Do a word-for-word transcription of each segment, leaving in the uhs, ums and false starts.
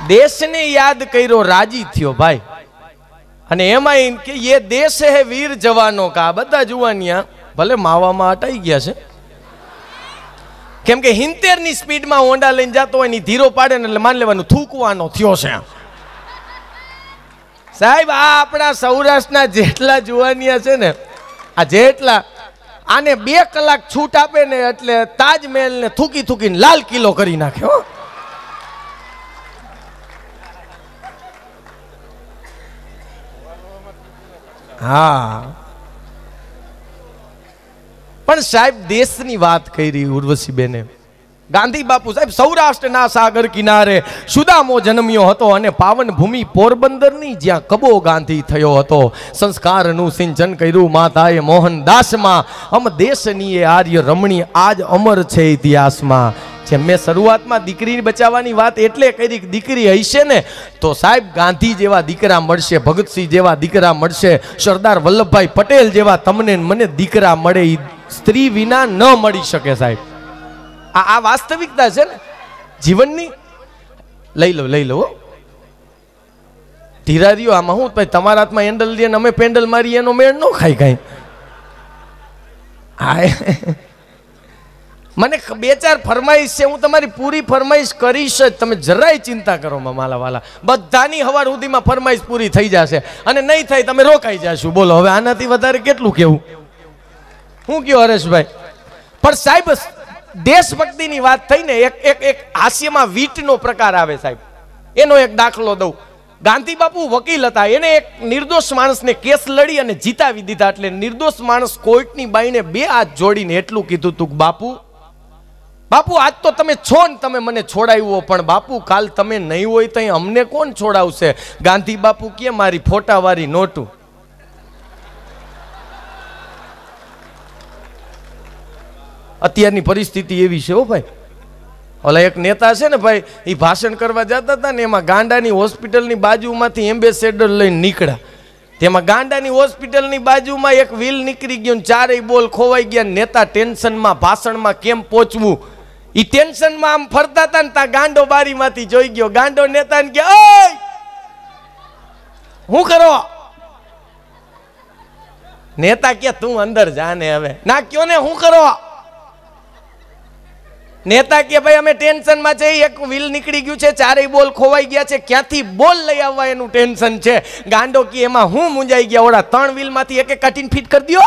देश ने याद करो राजी थयो भाई अने एमां एम के ये देश है वीर जवानों का। बधा जुवानिया भले मावामां अटाई गया छे केम के हिंतेर नी स्पीड में होंडा लईने जातो होय नी धीरो पाडे ने मान लेवानुं थूकवानो थयो छे। साहेब आ आपणा सौराष्ट्रना जेटला जुवानिया छे ने आ जेटला आने बे कलाक छूट आपे ने एटले ताजमहल ने थूकी थूकीने लाल किलो करी नाखे हो। हाँ पण साहेब देशनी वात करी उर्वशी बेने। गांधी बापू साहेब सौराष्ट्રના सागर किनारे सुदामो जन्म्यो હતો અને પાવન ભૂમિ પોરબંદરની જ્યાં કબો ગાંધી થયો હતો। સંસ્કારનું સિંચન કર્યું માતાએ મોહનદાસમાં। અમ દેશની એ આર્ય રમણી આજ અમર છે ઇતિહાસમાં। જેમ મેં શરૂઆતમાં દીકરી બચાવવાની વાત એટલે કરી કે દીકરી હશે ને તો સાહેબ ગાંધી જેવા દીકરા મળશે, ભગતસિંહ જેવા દીકરા મળશે, સરદાર વલ્લભભાઈ પટેલ જેવા તમને મને દીકરા મળે સ્ત્રી વિના ન મળી શકે સાહેબ। आ आ वास्तविकता है ने जीवननी। लई लो लई लो धीरा रहियो आम हूँ भाई तमारा हाथ में हेन्डल दिए अमे पेन्डल मारी एनो मेळ न खाई कहीं। आए मने बे चार फरमाइश है हूँ तमारी पूरी फरमाइश करीश ज तमे जराय चिंता करो माला वाला। बधानी हवार सुधीमां फरमाइश पूरी थई जशे अने नहीं थाय तमे रोकाई जाशो। बोलो हवे आनाथी वधारे केटलुं केवुं हूँ कहो हरेश भाई। पर साहेब देशभक्ति की बात थई ने एक एक एक हास्य में वीट नो प्रकार आवे साहेब। एनो एक दाखलो दઉં। गांधी बापू वकील था एने एक निर्दोष माणस ने केस लड़ी अने जीतावी दीधा एटले निर्दोष माणस कोर्टनी बाईने बे हाथ जोड़ीने एटलुं कीधुं तुं बापू बापू आज तो तमे छो ने तमे मने छोड़ाव्यो पण बापू काल तमे नहीं होय तई अमने कोण छोड़ावशे। गांधी बापू के मारी फोटावारी नोटू। अत्यारनी परिस्थिति एवी छे हो भाई। ओला एक नेता छे ने भाई ई भाषण करवा जाता था ने एमां गांडानी होस्पिટલની बाजुमांथी एम्बेसेडर लईने નીકળ્યા। तेमां गांडानी होस्पिટલની बाजुमां एक व्हील નીકળી ગયો ને ચારેય બોલ ખોવાઈ ગયા। नेता टेन्शनमां भाषणमां केम पહોંચવું ई टेन्शनमां आम फरता था ने ता गांडो बारीमांथी જોઈ ગયો। गांडो नेताने के ओय હું કરો? नेता के तू अंदर जाने हवे ना क्यों ने હું કરો? नेता के भाई अमे टेन्शन में छे एक व्हील निकली गયું છે चारेय बोल खोवाई गया છે क्यांथी बोल लई आववा एनुं टेन्शन छे। गांडो की एमां हूँ मुंजाई गया ओड़ा त्रण व्हील मांथी एक एक काटीने फिट कर दियो।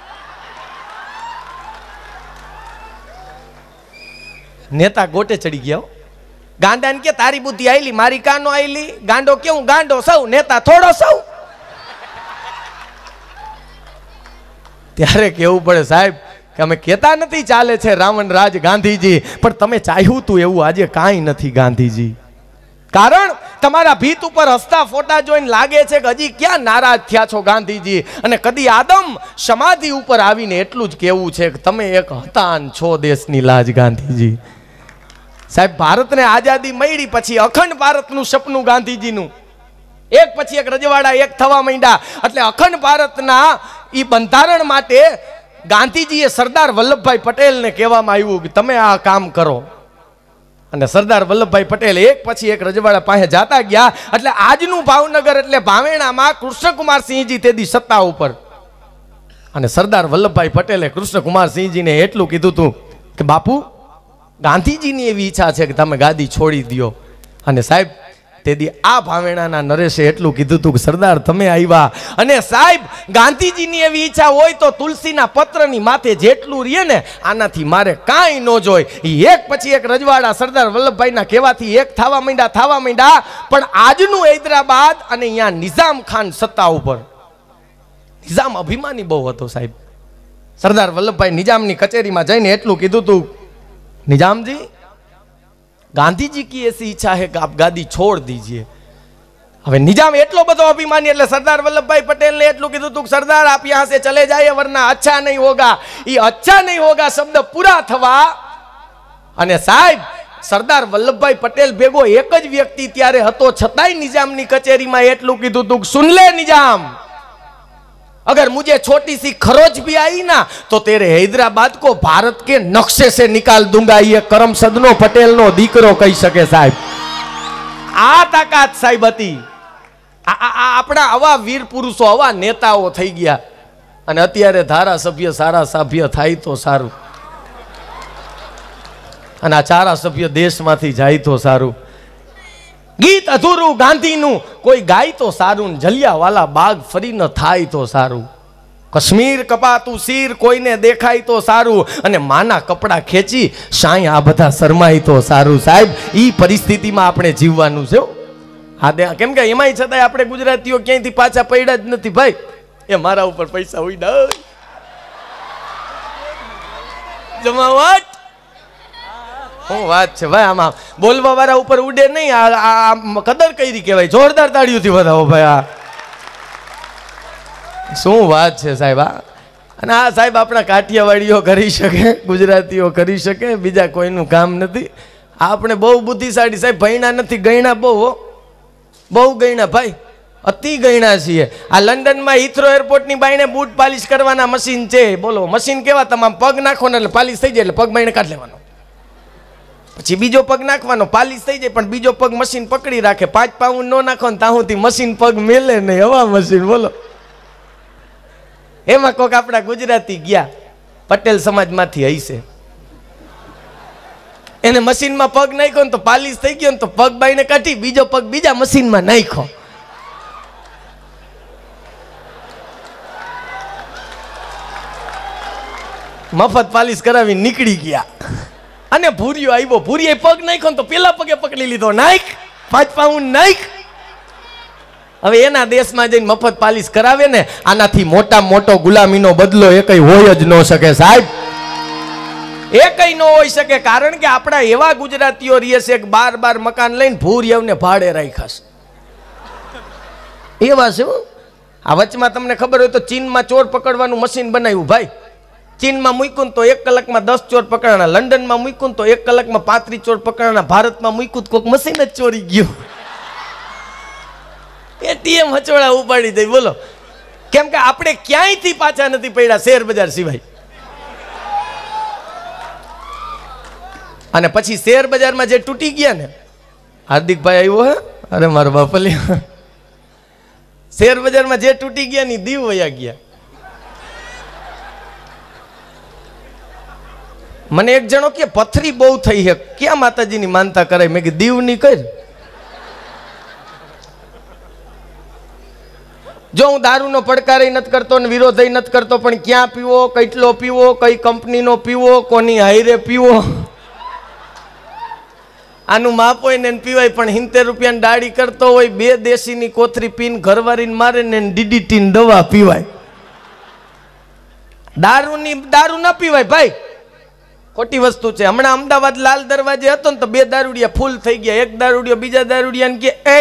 नेता गोटे चढ़ी गया। गांडाने के तारी बुद्धि आईली मारी कानो आईली। गांडो केवुं गांडो सौ नेता थोड़ो सौ। त्यारे केवुं पड़े साहेब कि अमे कहता नहीं चाले छे रावण राज गांधीजी पर तमे चाह्युं तू एवुं आजे कांई नथी गांधीजी। कारण तमारा भीत उपर हसता फोटा जोईने लागे छे कि हजी क्या नाराज थया छो गांधीजी। अने कदी आदम समाधि उपर आवीने एटलुं ज कहेवुं छे कि तमे एक हतान छो देशनी लाज गांधीजी। साहेब भारत ने आजादी मळी पछी अखंड भारतनुं सपनुं गांधीजीनुं एक पछी एक रजवाड़ा एक थवा मांड्या एटले अखंड भारतना ई बंधारण माटे गांधीजीए सरदार वल्लभभाई पटेल ने कहेवामां आव्युं कि तमे आ काम करो। अने सरदार वल्लभभाई पटेल एक पछी एक रजवाड़ा पासे जाता गया एटले आजनुं भावनगर एटले भावेणामां कृष्णकुमार सिंहजी तेदी सत्ता उपर। अने सरदार वल्लभभाई पटेले कृष्णकुमार सिंहजी ने एटलुं कीधुं तुं कि बापू गांधीजीनी एवी इच्छा छे कि तमे गादी छोड़ी दियो। अने साहेब तेदी आ भावेणाना नरेशे एटलुं कीधुं तुं कि सरदार तमे आव्या अने साहेब गांधीजीनी एवी इच्छा होय तो तुलसीना पत्रनी माथे जेटलुं रहे ने आनाथी मारे कांई न जोय। एक पछी एक रजवाड़ा सरदार वल्लभभाईना कहेवाथी एक थावा मांड्या थावा मांड्या पण आजनुं हैदराबाद अने अहींया निजाम खान सत्ता उपर। निजाम अभिमानी बहु हतो साहेब। सरदार वल्लभभाई निजामनी कचेरीमां जईने एटलुं कीधुं तुं निजाम जी गांधी जी की ऐसी इच्छा है कि आप गादी छोड़ दीजिए। हवे निजाम एटलो बधो अभिमानी एटले सरदार वल्लभभाई पटेल ने एटलुं कीधुं तुं सरदार आप यहां से चले जाइए वरना अच्छा नहीं होगा। ये अच्छा नहीं होगा शब्द पूरा थवा अने साहेब सरदार वल्लभभाई पटेल भेगो एक ज व्यक्ति त्यारे हतो छतांय निजामनी कचेरीमां एटलुं कीधुं तुं सुन ले निजाम अगर मुझे छोटी सी खरोच भी आई ना तो तेरे हैदराबाद को भारत के नक्शे से निकाल दूंगा। ये करमसदनो पटेल नो दीकरो कही सके साहब। આ તાકાત સાહેબ હતી. આપણા આવા વીર પુરુષો, આવા નેતાઓ થઈ ગયા, અને અત્યારે ધારાસભ્ય સારા સભ્ય થાય તો સારું, અને આ ચારા સભ્ય દેશમાંથી જાય તો સારું. ગીત અધૂરું ગાંધીનું કોઈ ગાય તો સારું, જલિયાવાલા બાગ ફરી ન થાય તો સારું. કશ્મીર કપાતું શીર કોઈને દેખાય તો સારું, અને માના કપડા ખેંચી સાંઈ આ બધા શરમાય તો સારું. સાહેબ, ઈ પરિસ્થિતિમાં આપણે જીવવાનું છે. હા, કેમ કે એમાંય છતાંય આપણે ગુજરાતીઓ ક્યાંયથી પાછા પડ્યા જ નથી ભાઈ. એ મારા ઉપર પૈસા ઉડ્યા જમાવટ. શું વાત છે ભાઈ, આમાં બોલવા વાળા ઉપર ઉડે નહીં, આ કદર કરી કહેવાય. જોરદાર તાળીઓથી વધાવો ભાઈ. આ શું વાત છે સાહેબ. અને આ સાહેબ આપણા કાઠિયાવાડીઓ કરી શકે, ગુજરાતીઓ કરી શકે, બીજા કોઈનું કામ નથી. આપણે બહુ બુદ્ધિશાળી સાહેબ, ભણ્યા નથી, ગયણા બહુ, બહુ ગયણા ભાઈ, અતિ ગયણા છીએ. આ લંડનમાં હિથ્રો એરપોર્ટની બાઈને બૂટ પાલિશ કરવાના મશીન છે. બોલો, મશીન કેવા, તમામ પગ નાખો ને એટલે પાલિશ થઈ જાય, એટલે પગ બાઈને કાઢી લેવાનો, પછી બીજો પગ નાખવાનો, પાલિશ થઈ જાય, પણ બીજો પગ મશીન પકડી રાખે. પાંચ પાઉન્ડ નો નાખો ને તાહુથી મશીન પગ મેલે નહીં, હવા મશીન. બોલો, એમાં કોક આપણા ગુજરાતી ગયા પટેલ સમાજમાંથી હઈશે, એને મશીનમાં પગ નાખ્યો ને તો પાલિશ થઈ ગયો ને તો પગ બાઈને કાઢી બીજો પગ બીજા મશીનમાં નાખ્યો. મફત પાલિશ કરાવી નીકળી ગયા. અને ભૂરિયો આવ્યો, ભૂરીએ પગ નાખ્યો ને તો પેલા પગે પકડી લીધો, નાખ પાંચ પાઉન્ડ નાખ. હવે એના દેશમાં જઈને મફત પાલિશ કરાવે ને, આનાથી મોટા મોટો ગુલામીનો બદલો એ કઈ હોય જ ન શકે સાહેબ, એ કઈ ન હોઈ શકે. કારણ કે આપણા એવા ગુજરાતીઓ રહીએ છે કે બાર બાર મકાન લઈને ભૂરિયાને ભાડે રાખ્યા છે, એવા છે. આ વચમાં તમને ખબર હોય તો ચીનમાં ચોર પકડવાનું મશીન બનાવ્યું ભાઈ. ચીનમાં મૂક્યું તો એક કલાકમાં દસ ચોર પકડાણા, લંડનમાં મૂક્યું તો એક કલાકમાં પાંત્રીસ ચોર પકડાણા, ભારતમાં મૂક્યું કોઈક મશીન જ ચોરી ગયું. એટીએમ હચોળા ઉપાડી દઈ. બોલો, કેમ કે આપણે ક્યાંયથી પાછા નથી પડ્યા શેર બજાર સિવાય. અને પછી શેર બજારમાં જે તૂટી ગયા ને, હાર્દિકભાઈ આવ્યો હે, અરે મારો બાપલી, શેર બજારમાં જે તૂટી ગયા ની દીવ વયા ગયા. મને એક જણો કે પથરી બહુ થઈ છે, ક્યાં માતાજીની માનતા કરાય? મેં કે દીવની કર. જો હું દારૂનો પડકાર નથી કરતો ને વિરોધ નથી કરતો, પણ ક્યાં પીવો, કેટલો પીવો, કઈ કંપનીનો પીવો, કોની હાઈરે પીવો, આનું માપ હોય ને પીવાય. પણ સિત્તેર રૂપિયાની દાડી કરતો હોય, બે દેશીની કોથરી પીને ઘરવાળીને મારે ને ડીડીટીની દવા પીવાય. દારૂની દારૂ ના પીવાય ભાઈ, ખોટી વસ્તુ છે. હમણાં અમદાવાદ લાલ દરવાજે હતો ને તો બે દારૂડિયા ફૂલ થઈ ગયા. એક દારૂડિયો બીજા દારૂડિયાને કે એ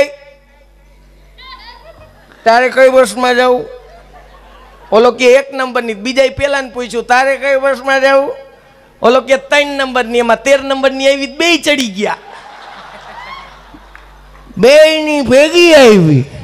તારે કઈ વર્ષમાં જવું? ઓલો કે એક નંબરની. બીજા પેલા ને પૂછ્યું તારે કઈ વર્ષમાં જવું? ઓલો કે ત્રણ નંબરની. એમાં તેર નંબરની આવી, બે ચડી ગયા, બે ની ભેગી આવી.